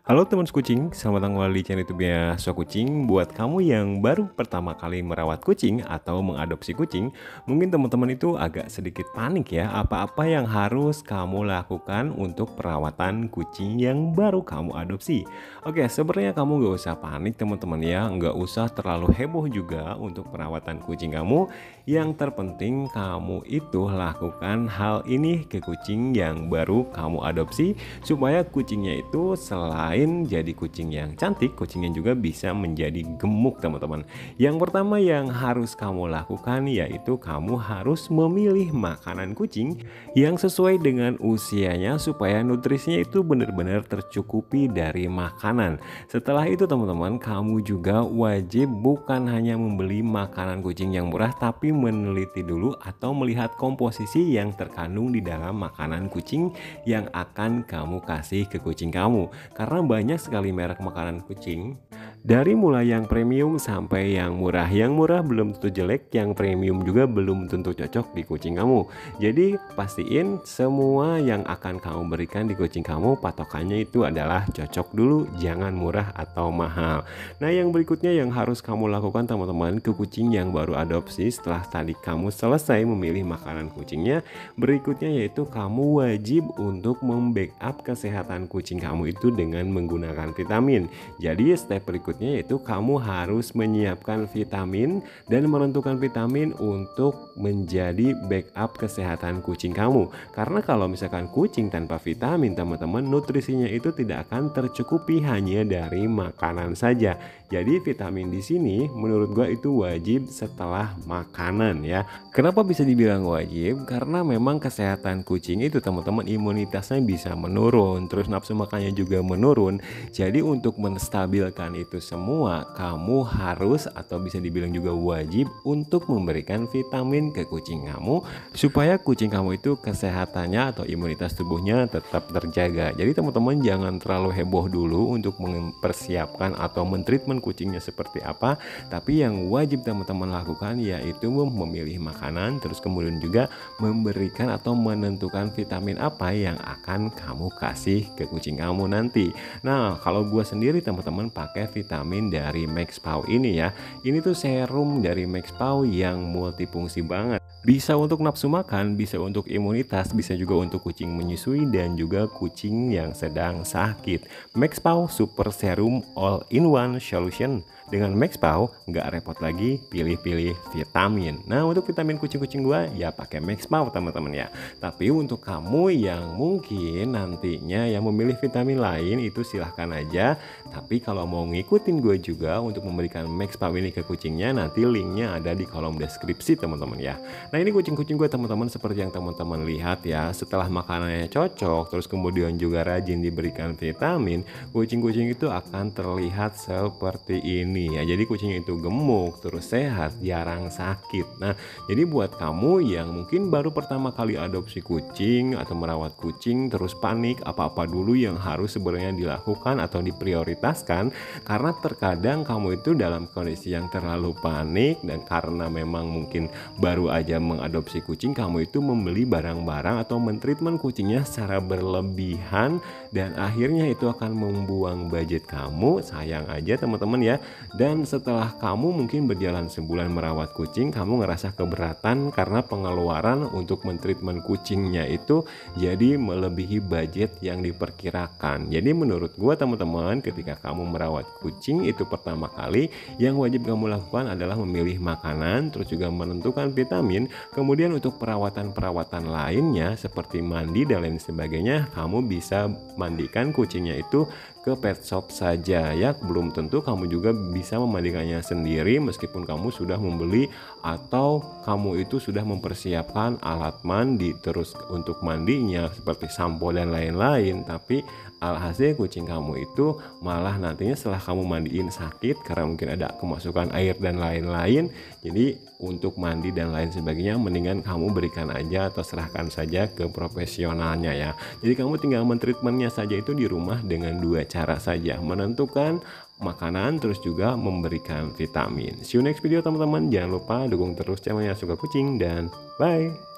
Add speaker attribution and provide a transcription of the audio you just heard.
Speaker 1: Halo teman kucing, selamat datang kembali di channel YouTube-nya So Kucing. Buat kamu yang baru pertama kali merawat kucing atau mengadopsi kucing, mungkin teman-teman itu agak sedikit panik ya, apa-apa yang harus kamu lakukan untuk perawatan kucing yang baru kamu adopsi. Oke, sebenarnya kamu gak usah panik teman-teman ya, nggak usah terlalu heboh juga untuk perawatan kucing kamu. Yang terpenting kamu itu lakukan hal ini ke kucing yang baru kamu adopsi, supaya kucingnya itu selain jadi kucing yang cantik, kucingnya juga bisa menjadi gemuk teman-teman. Yang pertama yang harus kamu lakukan yaitu kamu harus memilih makanan kucing yang sesuai dengan usianya, supaya nutrisinya itu benar-benar tercukupi dari makanan. Setelah itu teman-teman, kamu juga wajib bukan hanya membeli makanan kucing yang murah, tapi meneliti dulu atau melihat komposisi yang terkandung di dalam makanan kucing yang akan kamu kasih ke kucing kamu. Karena banyak sekali merek makanan kucing, dari mulai yang premium sampai yang murah. Yang murah belum tentu jelek, yang premium juga belum tentu cocok di kucing kamu. Jadi pastiin semua yang akan kamu berikan di kucing kamu patokannya itu adalah cocok dulu, jangan murah atau mahal. Nah, yang berikutnya yang harus kamu lakukan teman-teman ke kucing yang baru adopsi, setelah tadi kamu selesai memilih makanan kucingnya, berikutnya yaitu kamu wajib untuk membackup kesehatan kucing kamu itu dengan menggunakan vitamin. Jadi step berikutnya yaitu kamu harus menyiapkan vitamin dan menentukan vitamin untuk menjadi backup kesehatan kucing kamu. Karena kalau misalkan kucing tanpa vitamin teman-teman, nutrisinya itu tidak akan tercukupi hanya dari makanan saja. Jadi vitamin di sini menurut gua itu wajib setelah makanan ya. Kenapa bisa dibilang wajib? Karena memang kesehatan kucing itu teman-teman imunitasnya bisa menurun, terus nafsu makannya juga menurun. Jadi untuk menstabilkan itu semua, kamu harus atau bisa dibilang juga wajib untuk memberikan vitamin ke kucing kamu, supaya kucing kamu itu kesehatannya atau imunitas tubuhnya tetap terjaga. Jadi teman-teman jangan terlalu heboh dulu untuk mempersiapkan atau mentreatment kucingnya seperti apa, tapi yang wajib teman-teman lakukan yaitu memilih makanan, terus kemudian juga memberikan atau menentukan vitamin apa yang akan kamu kasih ke kucing kamu nanti. Nah, kalau gue sendiri teman-teman pakai vitamin dari MaxPaw ini ya. Ini tuh serum dari MaxPaw yang multifungsi banget. Bisa untuk nafsu makan, bisa untuk imunitas, bisa juga untuk kucing menyusui dan juga kucing yang sedang sakit. MaxPaw Super Serum All-in-One Solution. Dengan MaxPaw nggak repot lagi pilih-pilih vitamin. Nah, untuk vitamin kucing-kucing gua ya pakai MaxPaw teman-teman ya. Tapi untuk kamu yang mungkin nantinya yang memilih vitamin lain itu silahkan aja. Tapi kalau mau ngikutin gue juga untuk memberikan MaxPaw ini ke kucingnya, nanti linknya ada di kolom deskripsi teman-teman ya. Nah, ini kucing-kucing gue teman-teman seperti yang teman-teman lihat ya. Setelah makanannya cocok, terus kemudian juga rajin diberikan vitamin, kucing-kucing itu akan terlihat seperti ini ya. Jadi kucing itu gemuk, terus sehat, jarang sakit. Nah, jadi buat kamu yang mungkin baru pertama kali adopsi kucing atau merawat kucing terus panik, apa-apa dulu yang harus sebenarnya dilakukan atau diprioritaskan, karena terkadang kamu itu dalam kondisi yang terlalu panik, dan karena memang mungkin baru aja mengadopsi kucing, kamu itu membeli barang-barang atau mentreatment kucingnya secara berlebihan, dan akhirnya itu akan membuang budget kamu. Sayang aja teman-teman ya. Dan setelah kamu mungkin berjalan sebulan merawat kucing, kamu ngerasa keberatan karena pengeluaran untuk mentreatment kucingnya itu jadi melebihi budget yang diperkirakan. Jadi menurut gua teman-teman, ketika kamu merawat kucing itu pertama kali, yang wajib kamu lakukan adalah memilih makanan, terus juga menentukan vitamin. Kemudian untuk perawatan-perawatan lainnya seperti mandi dan lain sebagainya, kamu bisa mandikan kucingnya itu ke pet shop saja ya. Belum tentu kamu juga bisa memandikannya sendiri meskipun kamu sudah membeli atau kamu itu sudah mempersiapkan alat mandi terus untuk mandinya seperti sampo dan lain-lain. Tapi alhasil kucing kamu itu malah nantinya setelah kamu mandiin sakit karena mungkin ada kemasukan air dan lain-lain. Jadi untuk mandi dan lain sebagainya mendingan kamu berikan aja atau serahkan saja ke profesionalnya ya. Jadi kamu tinggal mentreatmentnya saja itu di rumah dengan dua cara saja, menentukan makanan terus juga memberikan vitamin. See you next video teman-teman. Jangan lupa dukung terus channelnya Suka Kucing dan bye.